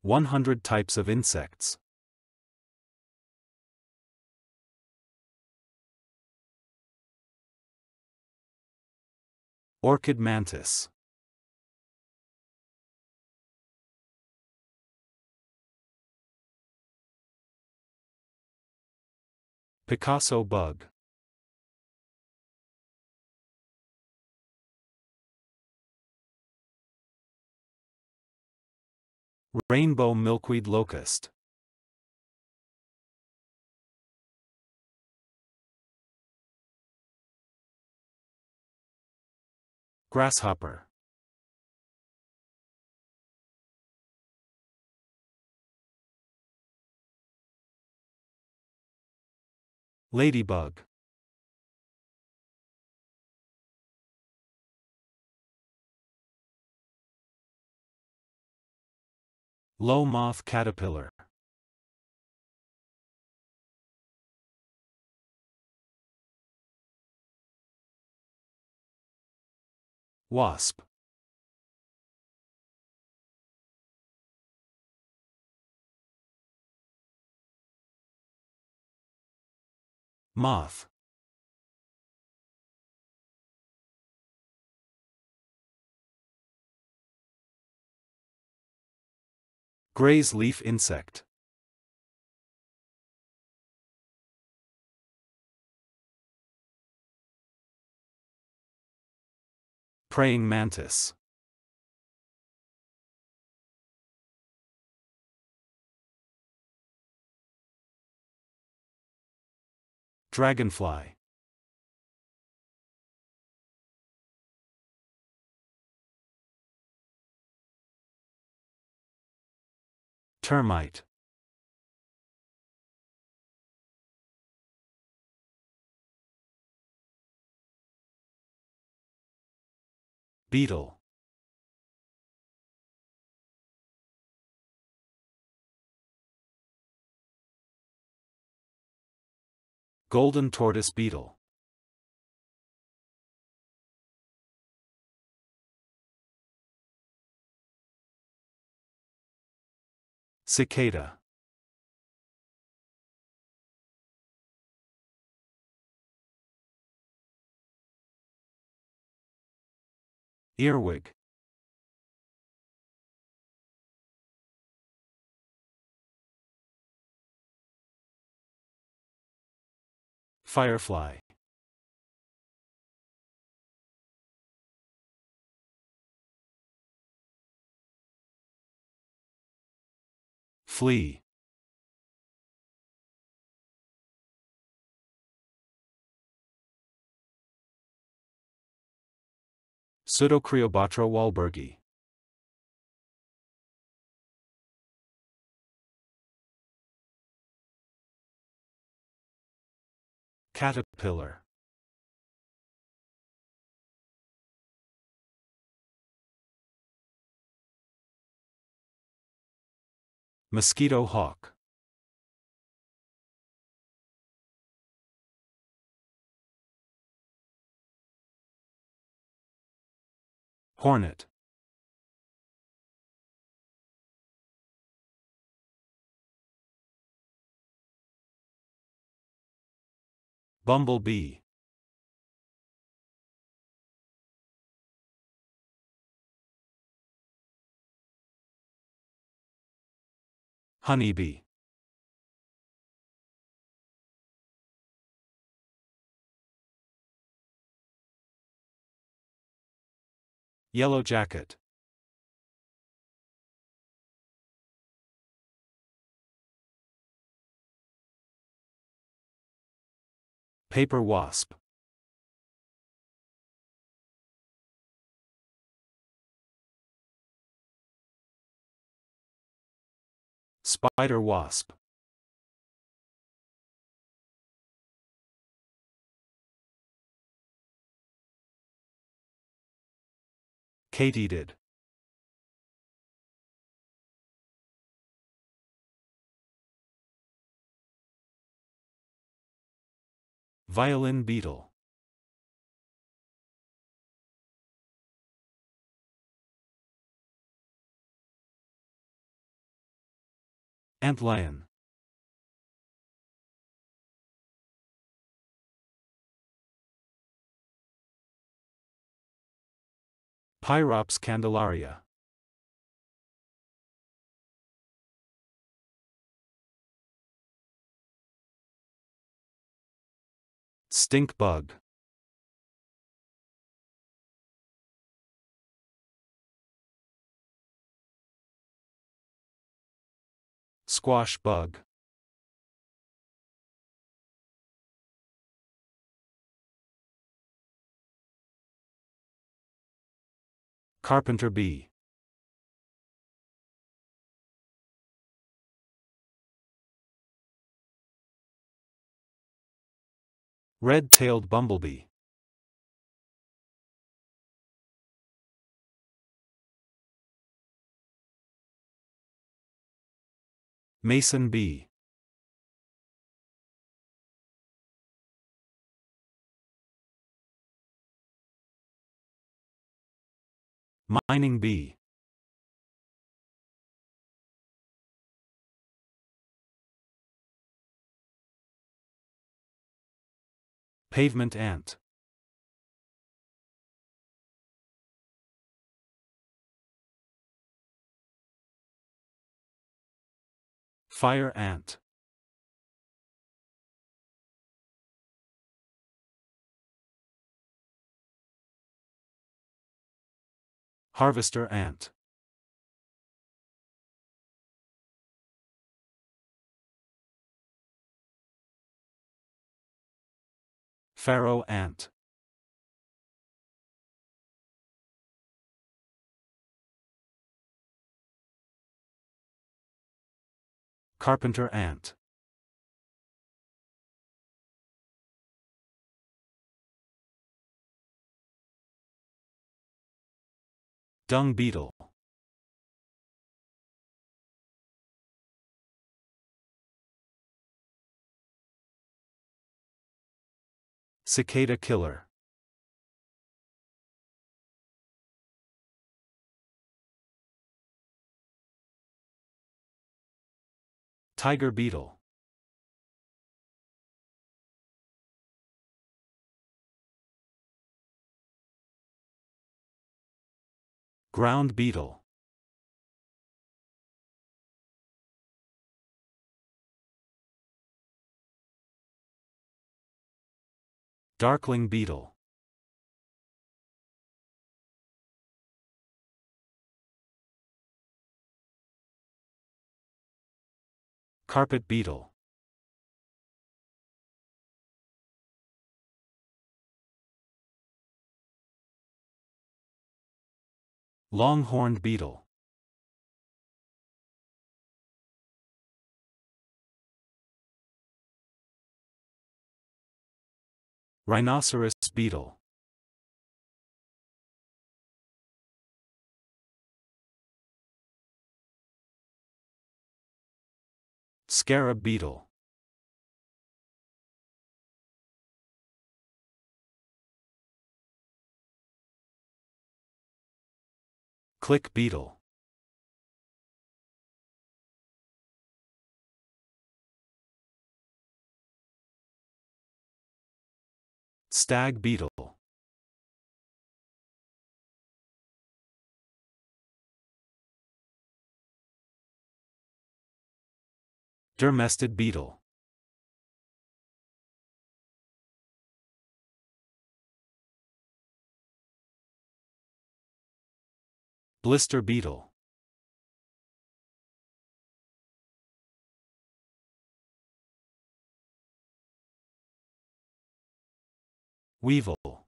100 types of insects. Orchid mantis. Picasso bug. Rainbow milkweed locust. Grasshopper. Ladybug. Low moth caterpillar. Wasp. Moth. Gray's leaf insect. Praying mantis. Dragonfly. Termite. Beetle. Golden tortoise beetle. Cicada. Earwig. Firefly. Flea. Pseudocreobatra wahlbergi. Caterpillar. Mosquito hawk. Hornet. Bumblebee. Honeybee. Yellow jacket. Paper wasp. Spider wasp. Katydid. Violin beetle. Antlion. Pyrops candelaria. Stink bug. Squash bug. Carpenter bee. Red-tailed bumblebee. Mason bee. Mining bee. Pavement ant. Fire ant. Harvester ant. Pharaoh ant. Carpenter ant. Dung beetle. Cicada killer. Tiger beetle. Ground beetle. Darkling beetle. Carpet beetle. Longhorned beetle. Rhinoceros beetle. Scarab beetle. Click beetle. Stag beetle. Dermestid beetle. Blister beetle. Weevil.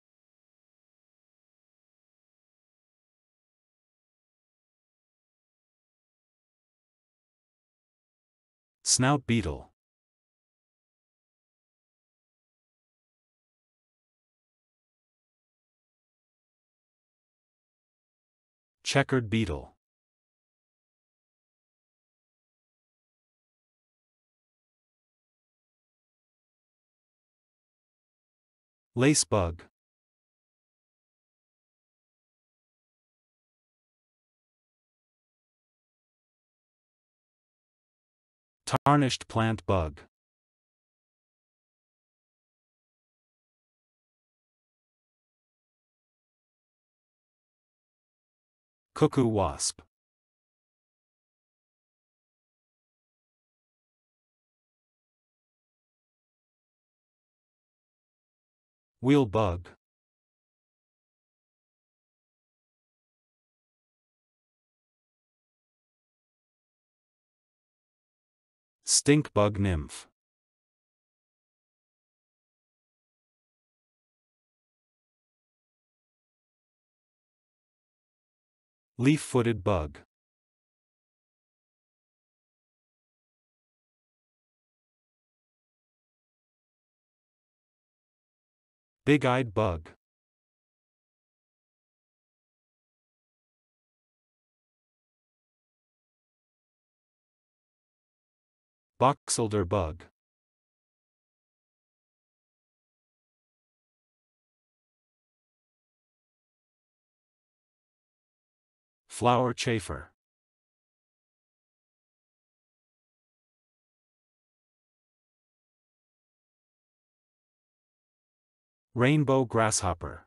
Snout beetle. Checkered beetle. Lace bug. Tarnished plant bug. Cuckoo wasp. Wheel bug. Stink bug nymph. Leaf-footed bug. Big-eyed bug. Boxelder bug. Flower chafer. Rainbow grasshopper.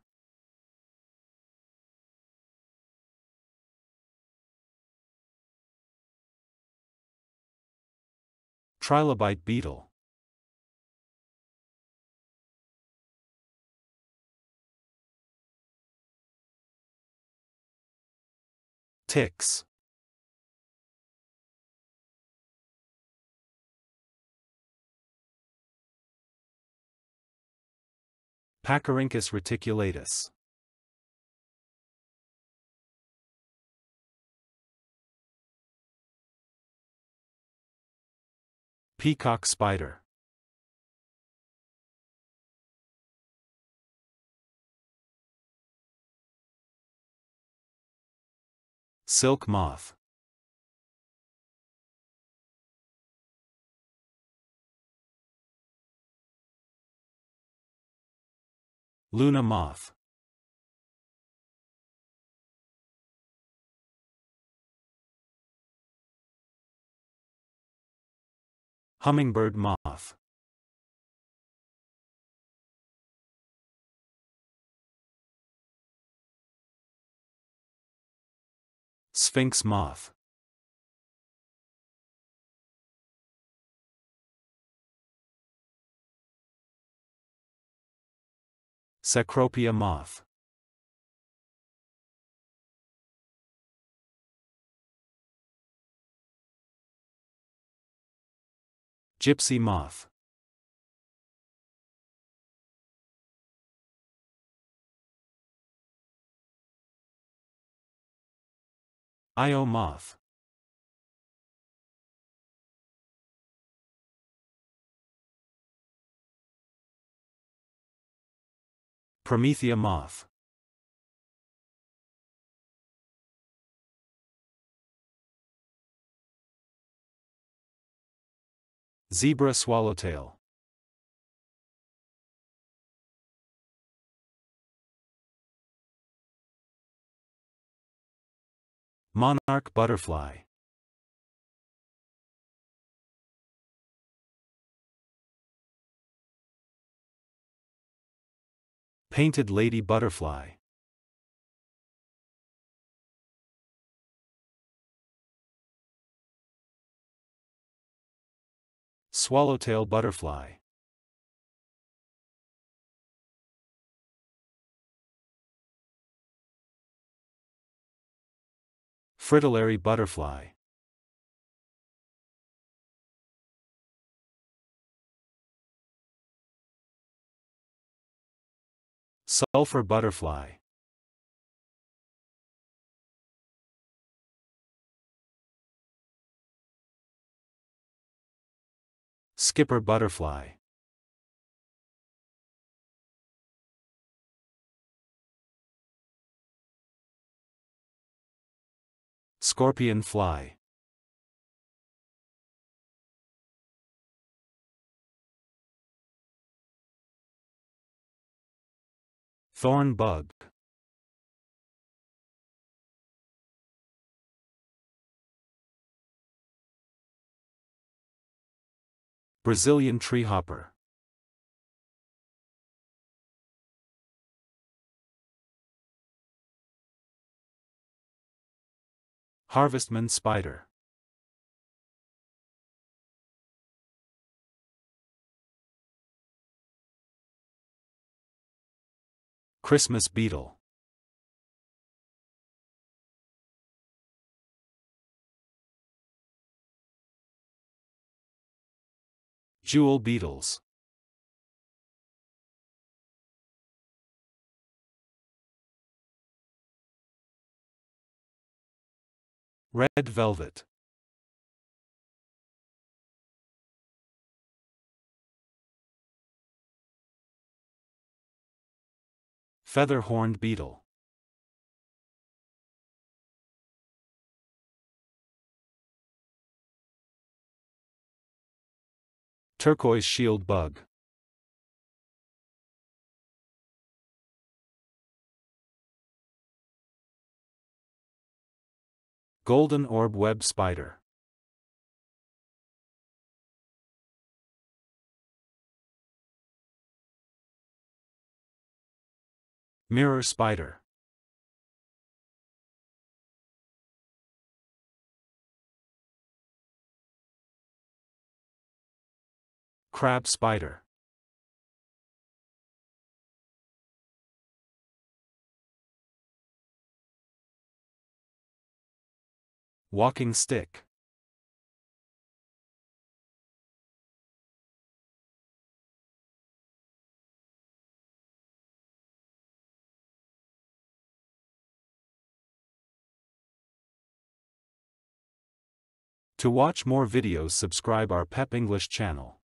Trilobite beetle. Ticks. Pacorhynchus reticulatus. Peacock spider. Silk moth. Luna moth. Hummingbird moth. Sphinx moth. Cecropia moth. Gypsy moth. Io moth. Promethea moth. Zebra swallowtail. Monarch butterfly. Painted lady butterfly. Swallowtail butterfly. Fritillary butterfly. Sulfur butterfly. Skipper butterfly. Scorpion fly. Thorn bug. Brazilian treehopper. Harvestman spider. Christmas beetle. Jewel beetles. Red velvet. Feather-horned beetle. Turquoise shield bug. Golden orb web spider. Mirror spider. Crab spider. Walking stick. To watch more videos, subscribe our PEP English channel.